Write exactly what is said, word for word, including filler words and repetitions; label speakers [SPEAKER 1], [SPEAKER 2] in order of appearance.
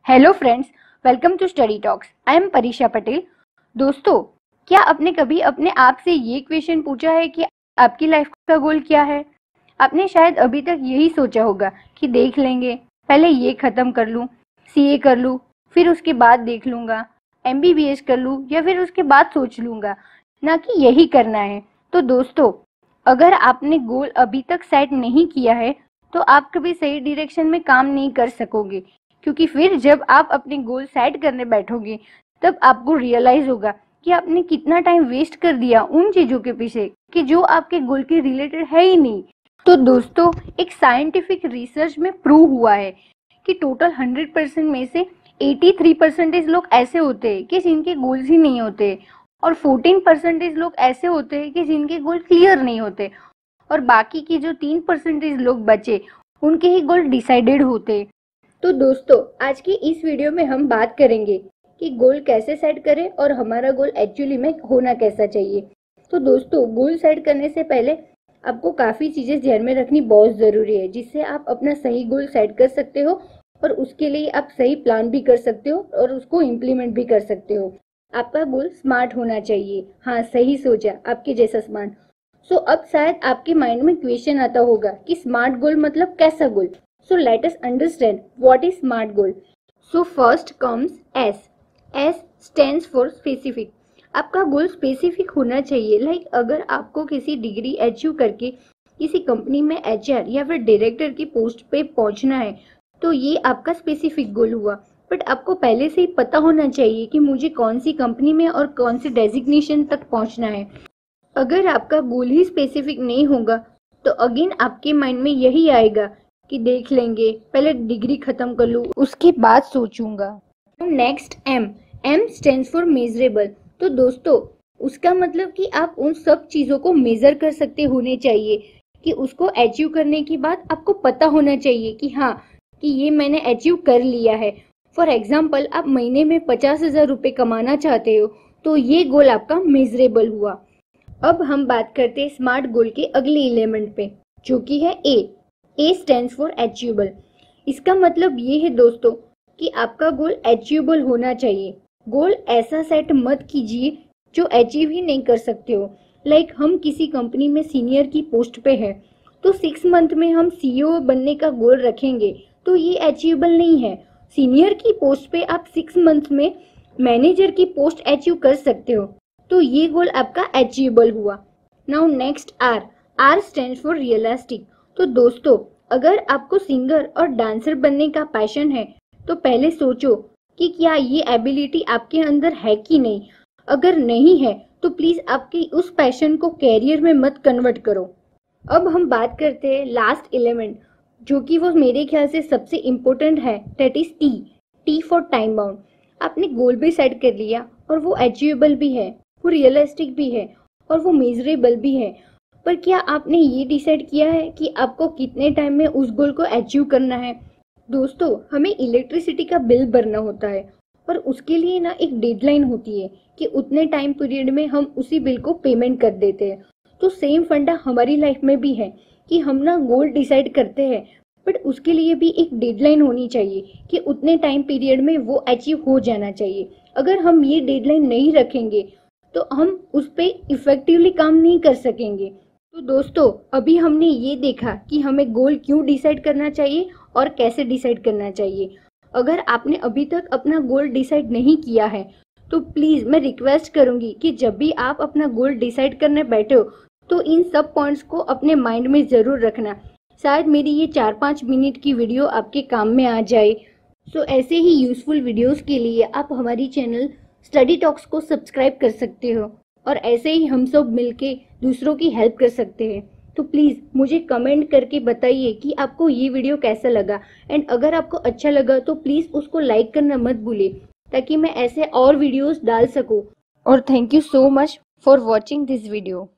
[SPEAKER 1] Hello friends, welcome to study talks. I am Pariksha Patel. दोस्तों, क्या आपने कभी अपने आप से ये क्वेश्चन पूछा है कि आपकी लाइफ का गोल क्या है? आपने शायद अभी तक यही सोचा होगा कि देख लेंगे, पहले ये खत्म कर लूँ, सीए कर लूँ, फिर उसके बाद देख लूँगा, एमबीबीएस कर लूँ या फिर उसके बाद सोच लूँगा, ना कि यही करना है। तो दोस्तों, अगर आपने गोल अभी तक सेट नहीं किया है तो आप कभी सही डायरेक्शन में काम नहीं कर सकोगे, क्योंकि फिर जब आप अपने गोल सेट करने बैठोगे तब आपको रियलाइज होगा कि आपने कितना टाइम वेस्ट कर दिया उन चीजों के पीछे कि जो आपके गोल के रिलेटेड है ही नहीं। तो दोस्तों, एक साइंटिफिक रिसर्च में प्रूव हुआ है कि टोटल हंड्रेड परसेंट में से तिरासी परसेंटेज लोग ऐसे होते हैं कि जिनके गोल्स ही नहीं होते, और चौदह परसेंटेज लोग ऐसे होते हैं कि जिनके गोल क्लियर नहीं होते, और बाकी के जो तीन परसेंटेज लोग बचे उनके ही गोल डिसाइडेड होते। तो दोस्तों, आज की इस वीडियो में हम बात करेंगे कि गोल कैसे सेट करें और हमारा गोल एक्चुअली में होना कैसा चाहिए। तो दोस्तों, गोल सेट करने से पहले आपको काफ़ी चीज़ें ध्यान में रखनी बहुत ज़रूरी है, जिससे आप अपना सही गोल सेट कर सकते हो और उसके लिए आप सही प्लान भी कर सकते हो और उसको इम्प्लीमेंट भी कर सकते हो। आपका गोल स्मार्ट होना चाहिए। हाँ, सही सोचा, आपके जैसा स्मार्ट। सो अब शायद आपके माइंड में क्वेश्चन आता होगा कि स्मार्ट गोल मतलब कैसा गोल। So let us understand what is SMART goal. So first comes S. S stands for specific. आपका गोल स्पेसिफिक होना चाहिए। लाइक like, अगर आपको किसी डिग्री अचीव करके किसी कंपनी में एचआर या फिर डायरेक्टर की पोस्ट पे पहुंचना है तो ये आपका स्पेसिफिक गोल हुआ। बट आपको पहले से ही पता होना चाहिए कि मुझे कौन सी कंपनी में और कौन सी डेजिग्नेशन तक पहुंचना है। अगर आपका गोल ही स्पेसिफिक नहीं होगा तो अगेन आपके माइंड में यही आएगा कि देख लेंगे, पहले डिग्री खत्म कर लूँ, उसके बाद सोचूंगा। Next M. M stands for measurable. तो दोस्तों, उसका मतलब कि आप उन सब चीज़ों को मेजर कर सकते होने चाहिए कि उसको अचीव करने के बाद आपको पता होना चाहिए कि हाँ, कि ये मैंने अचीव कर लिया है। फॉर एग्जाम्पल, आप महीने में पचास हजार रुपये कमाना चाहते हो तो ये गोल आपका मेजरेबल हुआ। अब हम बात करते हैं स्मार्ट गोल के अगले एलिमेंट पे, जो कि है ए. A stands for achievable. इसका मतलब ये है दोस्तों कि आपका गोल अचीवेबल होना चाहिए। गोल ऐसा सेट मत कीजिए जो अचीव ही नहीं कर सकते हो। लाइक like, हम किसी कंपनी में सीनियर की पोस्ट पे है तो सिक्स मंथ में हम सीईओ बनने का गोल रखेंगे तो ये अचीवेबल नहीं है। सीनियर की पोस्ट पे आप सिक्स मंथ में मैनेजर की पोस्ट अचीव कर सकते हो तो ये गोल आपका अचीवेबल हुआ। Now next R. R stands for realistic. तो दोस्तों, अगर आपको सिंगर और डांसर बनने का पैशन है तो पहले सोचो कि क्या ये एबिलिटी आपके अंदर है कि नहीं। अगर नहीं है तो प्लीज आपके उस पैशन को कैरियर में मत कन्वर्ट करो। अब हम बात करते हैं लास्ट एलिमेंट, जो कि वो मेरे ख्याल से सबसे इम्पोर्टेंट है, that is T. T for time bound. आपने गोल भी सेट कर लिया और वो अचीवेबल भी है, वो रियलिस्टिक भी है और वो मेजरेबल भी है, पर क्या आपने ये डिसाइड किया है कि आपको कितने टाइम में उस गोल को अचीव करना है? दोस्तों, हमें इलेक्ट्रिसिटी का बिल भरना होता है और उसके लिए ना एक डेडलाइन होती है कि उतने टाइम पीरियड में हम उसी बिल को पेमेंट कर देते हैं। तो सेम फंडा हमारी लाइफ में भी है कि हम ना गोल डिसाइड करते हैं, बट उसके लिए भी एक डेडलाइन होनी चाहिए कि उतने टाइम पीरियड में वो अचीव हो जाना चाहिए। अगर हम ये डेडलाइन नहीं रखेंगे तो हम उस पर इफेक्टिवली काम नहीं कर सकेंगे। तो दोस्तों, अभी हमने ये देखा कि हमें गोल क्यों डिसाइड करना चाहिए और कैसे डिसाइड करना चाहिए। अगर आपने अभी तक अपना गोल डिसाइड नहीं किया है तो प्लीज़ मैं रिक्वेस्ट करूंगी कि जब भी आप अपना गोल डिसाइड करने बैठे हो तो इन सब पॉइंट्स को अपने माइंड में ज़रूर रखना। शायद मेरी ये चार पाँच मिनट की वीडियो आपके काम में आ जाए। सो ऐसे ही यूजफुल वीडियोज़ के लिए आप हमारी चैनल स्टडी टॉक्स को सब्सक्राइब कर सकते हो और ऐसे ही हम सब मिलके दूसरों की हेल्प कर सकते हैं। तो प्लीज़ मुझे कमेंट करके बताइए कि आपको ये वीडियो कैसा लगा, एंड अगर आपको अच्छा लगा तो प्लीज़ उसको लाइक करना मत भूलिए ताकि मैं ऐसे और वीडियोस डाल सकूं। और thank you so much for watching this video.